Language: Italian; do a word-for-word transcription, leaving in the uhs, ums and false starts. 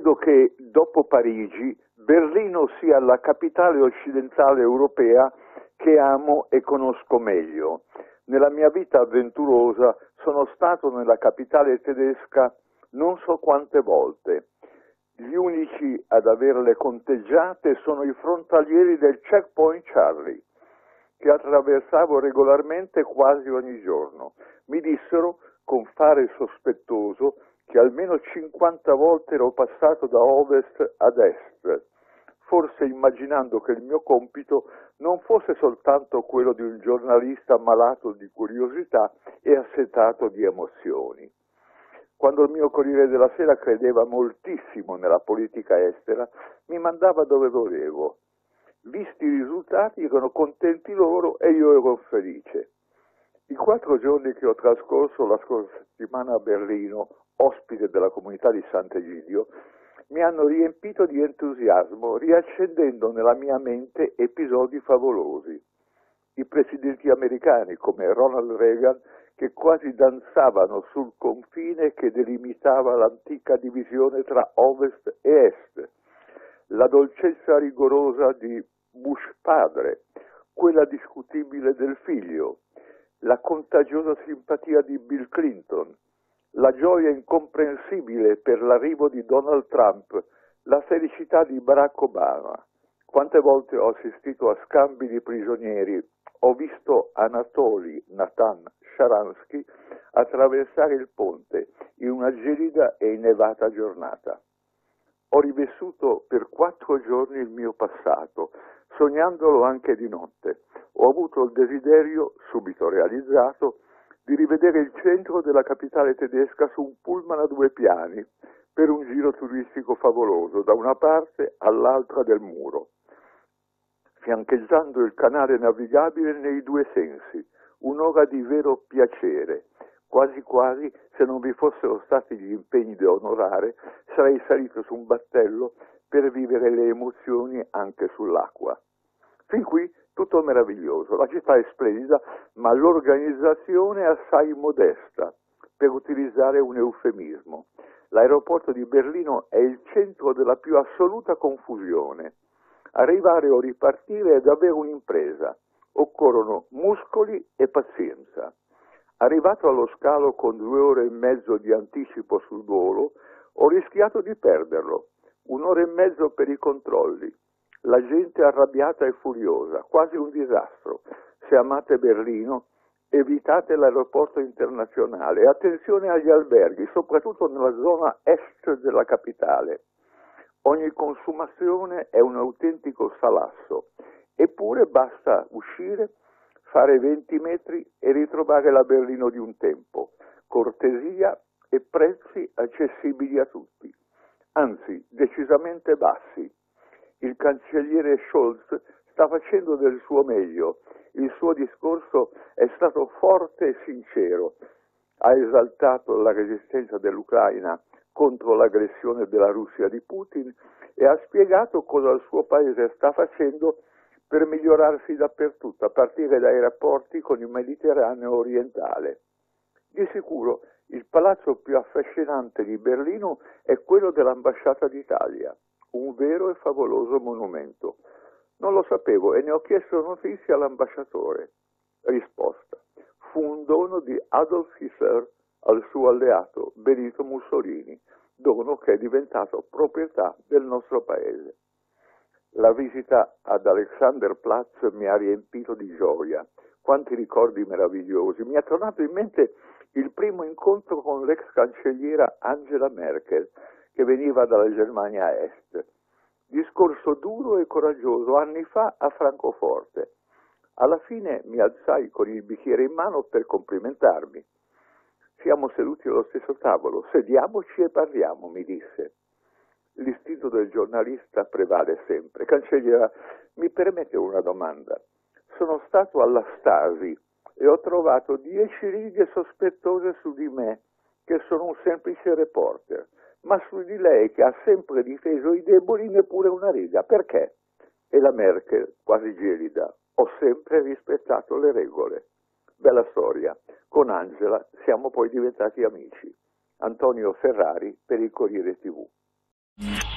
Credo che dopo Parigi Berlino sia la capitale occidentale europea che amo e conosco meglio. Nella mia vita avventurosa sono stato nella capitale tedesca non so quante volte. Gli unici ad averle conteggiate sono i frontalieri del Checkpoint Charlie, che attraversavo regolarmente quasi ogni giorno. Mi dissero, con fare sospettoso, che almeno cinquanta volte ero passato da ovest ad est, forse immaginando che il mio compito non fosse soltanto quello di un giornalista malato di curiosità e assetato di emozioni. Quando il mio Corriere della Sera credeva moltissimo nella politica estera, mi mandava dove volevo. Visti i risultati, erano contenti loro e io ero felice. I quattro giorni che ho trascorso la scorsa settimana a Berlino, ospite della comunità di Sant'Egidio, mi hanno riempito di entusiasmo, riaccendendo nella mia mente episodi favolosi. I presidenti americani, come Ronald Reagan, che quasi danzavano sul confine che delimitava l'antica divisione tra ovest e est, la dolcezza rigorosa di Bush padre, quella discutibile del figlio, la contagiosa simpatia di Bill Clinton, la gioia incomprensibile per l'arrivo di Donald Trump, la felicità di Barack Obama. Quante volte ho assistito a scambi di prigionieri, ho visto Anatoly Natan Sharansky attraversare il ponte in una gelida e innevata giornata. Ho rivissuto per quattro giorni il mio passato, sognandolo anche di notte. Ho avuto il desiderio, subito realizzato, di rivedere il centro della capitale tedesca su un pullman a due piani, per un giro turistico favoloso, da una parte all'altra del muro, fiancheggiando il canale navigabile nei due sensi, un'ora di vero piacere. Quasi quasi, se non vi fossero stati gli impegni da onorare, sarei salito su un battello per vivere le emozioni anche sull'acqua. Fin qui tutto meraviglioso, la città è splendida, ma l'organizzazione è assai modesta, per utilizzare un eufemismo. L'aeroporto di Berlino è il centro della più assoluta confusione. Arrivare o ripartire è davvero un'impresa. Occorrono muscoli e pazienza. Arrivato allo scalo con due ore e mezzo di anticipo sul volo, ho rischiato di perderlo. Un'ora e mezzo per i controlli. La gente arrabbiata e furiosa, quasi un disastro. Se amate Berlino, evitate l'aeroporto internazionale e attenzione agli alberghi, soprattutto nella zona est della capitale. Ogni consumazione è un autentico salasso, eppure basta uscire, fare venti metri e ritrovare la Berlino di un tempo, cortesia e prezzi accessibili a tutti, anzi decisamente bassi. Il cancelliere Scholz sta facendo del suo meglio, il suo discorso è stato forte e sincero, ha esaltato la resistenza dell'Ucraina contro l'aggressione della Russia di Putin e ha spiegato cosa il suo paese sta facendo per migliorarsi dappertutto, a partire dai rapporti con il Mediterraneo orientale. Di sicuro il palazzo più affascinante di Berlino è quello dell'Ambasciata d'Italia, un vero e favoloso monumento. Non lo sapevo e ne ho chiesto notizie all'ambasciatore. Risposta: fu un dono di Adolf Hitler al suo alleato Benito Mussolini, dono che è diventato proprietà del nostro paese. La visita ad Alexanderplatz mi ha riempito di gioia. Quanti ricordi meravigliosi. Mi è tornato in mente il primo incontro con l'ex cancelliera Angela Merkel, che veniva dalla Germania Est. Discorso duro e coraggioso anni fa a Francoforte. Alla fine mi alzai con il bicchiere in mano per complimentarmi. Siamo seduti allo stesso tavolo, sediamoci e parliamo, mi disse. L'istinto del giornalista prevale sempre. Cancelliera, mi permette una domanda? Sono stato alla Stasi e ho trovato dieci righe sospettose su di me, che sono un semplice reporter, ma su di lei, che ha sempre difeso i deboli, neppure una riga. Perché? E la Merkel, quasi gelida: ho sempre rispettato le regole. Bella storia. Con Angela siamo poi diventati amici. Antonio Ferrari per il Corriere tivù. Bye.